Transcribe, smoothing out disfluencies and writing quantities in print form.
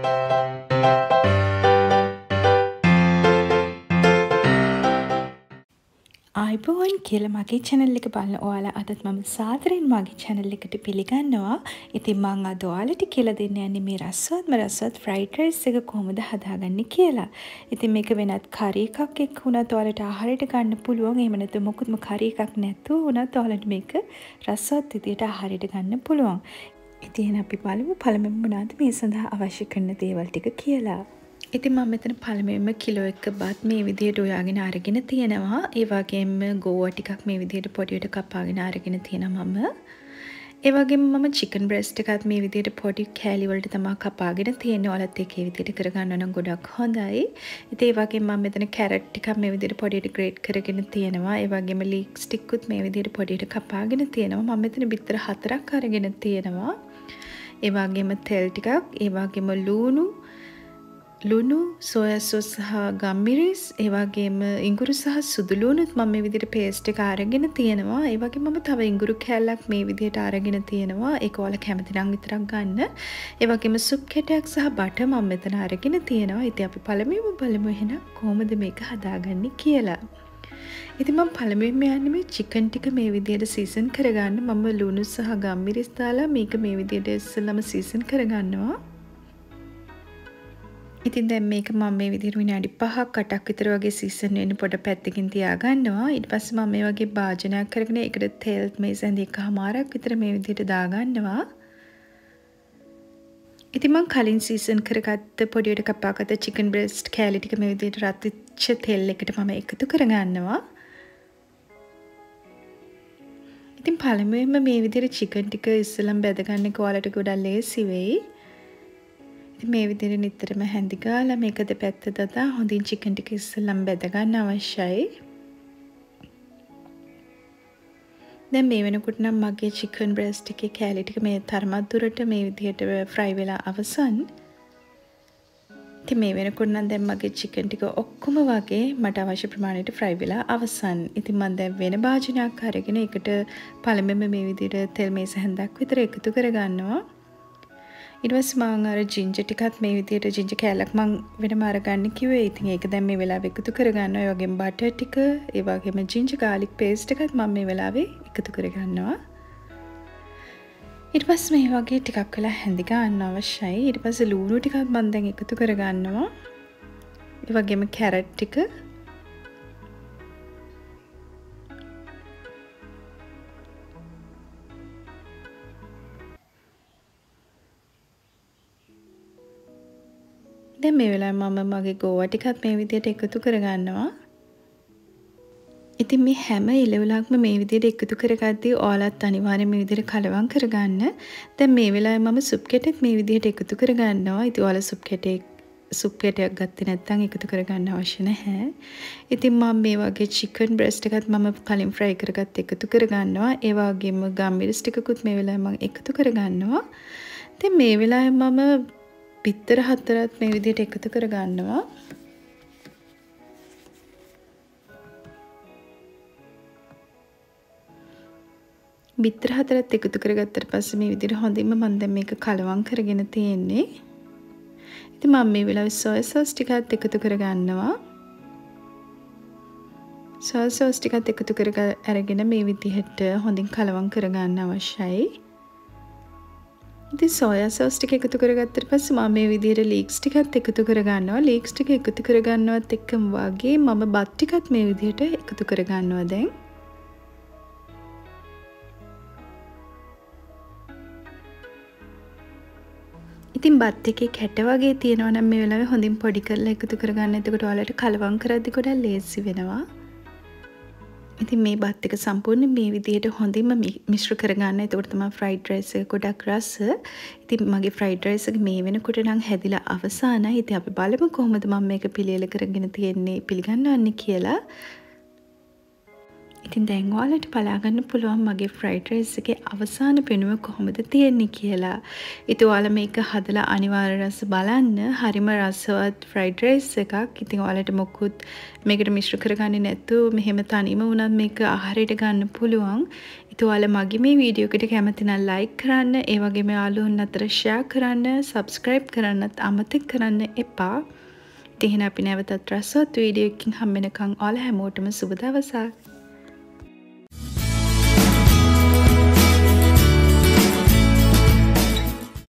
ආයිබෝන් කියලා මගේ channel එක බලන ඔයාලා අදත් මම සාදරයෙන් මගේ channel එකට පිළිගන්නවා. ඉතින් මම අද ඔයාලට කියලා දෙන්න යන්නේ මේ රසවත් fried rice එක කොහොමද හදාගන්නේ කියලා. ඉතින් මේක වෙනත් curry එකක් එක්ක වුණත් ඔයාලට ආහාරයට ගන්න පුළුවන්. එහෙම නැත්නම් මොකුත්ම curry එකක් නැතුව වුණත් ඔයාලට මේක රසවත් විදියට ආහාරයට ගන්න පුළුවන්. ඉතින් අපි පළමුවෙන් මොනවද මේ සඳහා අවශ්‍ය කරන දේවල් ටික කියලා. ඉතින් මම මෙතන පළමුවෙන්ම කිලෝ එක බත් මේ විදිහට උයාගෙන අරගෙන තියෙනවා. ඒ වගේම ගෝවා ටිකක් මේ විදිහට පොඩියට කපාගෙන අරගෙන තියෙනවා මම. ඒ වගේම මම chicken breast එකත් මේ විදිහට පොඩි කෑලි වලට තමයි කපාගෙන තියෙන්නේ. ඔයාලත් ඒක මේ විදිහට කරගන්න නම් ගොඩක් හොඳයි. ඉතින් ඒ වගේම මම මෙතන carrot ටිකක් මේ විදිහට පොඩියට grate කරගෙන තියෙනවා. ඒ වගේම leeks ටිකුත් මේ විදිහට පොඩියට කපාගෙන තියෙනවා. මම මෙතන බිත්තර 4ක් අරගෙන තියෙනවා. ඒ වගේම තෙල් ටිකක්, ඒ වගේම ලුණු, soya sauce සහ ගම්මිරිස්, ඒ වගේම ඉඟුරු සහ සුදු ලුණුත් මම මේ විදිහට paste එක අරගෙන තියෙනවා. ඒ වගේම මම තව ඉඟුරු කෑල්ලක් මේ විදිහට අරගෙන තියෙනවා. ඒක ඔයාලා කැමති නම් විතරක් ගන්න. ඒ වගේම සුප් කැටයක් සහ බටර් මම මෙතන අරගෙන තියෙනවා. ඉතින් අපි පළමුවෙන්ම බලමු එහෙනම් කොහොමද මේක හදාගන්නේ කියලා. ඉතින් මම පළමුවෙන්ම යන්නේ මේ chicken ටික මේ විදිහට season කරගන්න. මම ලුණු සහ ගම්මිරිස් දාලා මේක මේ විදිහට ඉස්සෙල්ලාම season කරගන්නවා. ඉතින් දැන් මේක මම මේ විදිහට විනාඩි 5ක් 8ක් විතර වගේ සීසන් වෙන්න පොඩ පැත්තකින් තියා ගන්නවා. ඊට පස්සේ මම මේ වගේ භාජනයක් කරගෙන ඒකට තෙල් මේ සැඳි එකමාරක් විතර මේ විදිහට දා ගන්නවා. ඉතින් මම කලින් සීසන් කරගත්ත පොඩියට කපාගත්ත chicken breast කෑලි ටික මේ විදිහට රත් වෙච්ච තෙල් එකට මම එකතු කර ගන්නවා. ඉතින් පළමුවෙන්ම මේ විදිහට chicken ටික ඉස්සෙල්ලාම බැද ගන්න එක ඔයාලට ගොඩක් ලේසි වෙයි. මේ විදිහට නිතරම හැඳි ගාලා මේක දෙපැත්ත දදා හොඳින් chicken ටික ඉස්සෙල්ලාම බෙද ගන්න අවශ්‍යයි. දැන් මේ වෙනකොට නම් මගේ chicken breast එකේ කෑලි ටික මේ තරමක් දුරට මේ විදිහට fry වෙලා අවසන්. ඉතින් මේ වෙනකොට නම් දැන් මගේ chicken ටික ඔක්කොම වගේ මට අවශ්‍ය ප්‍රමාණයට fry වෙලා අවසන්. ඉතින් මම දැන් වෙන භාජනයක් අරගෙන ඒකට පළමුවෙන්ම මේ විදිහට තෙල් මේස හැන්දක් විතර එකතු කර ගන්නවා. ඊට පස්සේ මම අර ginger ටිකත් මේ විදිහට ginger කෑල්ලක් මම වෙනම අරගන්න කිව්වේ. ඉතින් ඒක දැන් මේ වෙලාවේ එකතු කරගන්නවා. ඒ වගේම butter ටික, ඒ වගේම ginger garlic paste එකත් මම මේ වෙලාවේ එකතු කරගන්නවා. ඊට පස්සේ මේ වගේ ටිකක් වෙලා හැඳි ගන්න අවශ්‍යයි. ඊට පස්සේ ලුණු ටිකත් මම දැන් එකතු කරගන්නවා. ඒ වගේම carrot ටික, දැන් මේ වෙලාවේ මම මගේ ගෝවා ටිකත් මේ විදිහට එකතු කරගන්නවා. ඉතින් මේ හැම ඉලවලක්ම මේ විදිහට එකතු කරගද්දී ඔයාලත් අනිවාර්යෙන් මේ විදිහට කලවම් කරගන්න. දැන් මේ වෙලාවේ මම සුප් කැටෙත් මේ විදිහට එකතු කරගන්නවා. ඉතින් ඔයාලා සුප් කැටයක් ගත්තේ නැත්නම් එකතු කරගන්න අවශ්‍ය නැහැ. ඉතින් මම මේ වගේ chicken breast එකත් මම කලින් fry කරගත්ත එකතු කරගන්නවා. ඒ වගේම ගම්මිරිස් ටිකකුත් මේ වෙලාවේ මම එකතු කරගන්නවා. දැන් මේ වෙලාවේ මම බිත්තර 4ත් මේ විදිහට එකතු කර ගන්නවා. බිත්තර 4ත් එකතු කරගත්තට පස්සේ මේ විදිහට හොඳින්ම මම දැන් මේක කලවම් කරගෙන තියෙන්නේ. ඉතින් මම මේ වෙලාවේ soya sauce ටිකත් එකතු කර ගන්නවා. soya sauce ටිකත් එකතු කර අරගෙන මේ විදිහට හොඳින් කලවම් කර ගන්න අවශ්‍යයි. ඉතින් soya sauce ටික එකතු කරගත්තට පස්සේ මම මේ විදිහට leeks ටිකත් එකතු කරගන්නවා. leeks ටික එකතු කරගන්නවත් එක්කම වගේ මම බත් ටිකත් මේ විදිහට එකතු කරගන්නවා දැන්. ඉතින් බත් එකේ කැට වගේ තියෙනවා නම් මේ වෙලාවේ හොඳින් පොඩි කරලා එකතු කරගන්න. එතකොට ඔයාලට කලවම් කරද්දි ගොඩක් ලේසි වෙනවා. ඉතින් මේ බත් එක සම්පූර්ණයෙන් මේ විදිහට හොඳින්ම මිශ්‍ර කරගන්න. එතකොට තමයි fried rice එක ගොඩක් රස. ඉතින් මගේ fried rice එක මේ වෙනකොට නම් හැදිලා අවසానයි. ඉතින් අපි බලමු කොහොමද මම මේක පිළියෙල කරගෙන තියෙන්නේ පිළිගන්නවන්නේ කියලා. ඉතින් දැන් ඔයාලට බලා ගන්න පුළුවන් මගේ ෆ්‍රයිඩ් රයිස් එකේ අවසාන පෙනුම කොහොමද තියෙන්නේ කියලා. ඉතින් ඔයාලා මේක හදලා අනිවාර්ය රස බලන්න. හරිම රසවත් ෆ්‍රයිඩ් රයිස් එකක්. ඉතින් ඔයාලට මොකුත් මේකට මිශ්‍ර කරගන්නේ නැතුව මෙහෙම තනියම වුණත් මේක ආහාරයට ගන්න පුළුවන්. ඉතින් ඔයාලා මගේ මේ වීඩියෝ එකට කැමති නම් ලයික් කරන්න, ඒ වගේම යාළුවොන් අතර ෂෙයා කරන්න, සබ්ස්ක්‍රයිබ් කරන්නත් අමතක කරන්න එපා. ඉතින් අපි නැවතත් රසවත් වීඩියෝ එකකින් හම්බ වෙනකන් ඔයාලා හැමෝටම සුබ දවසක්.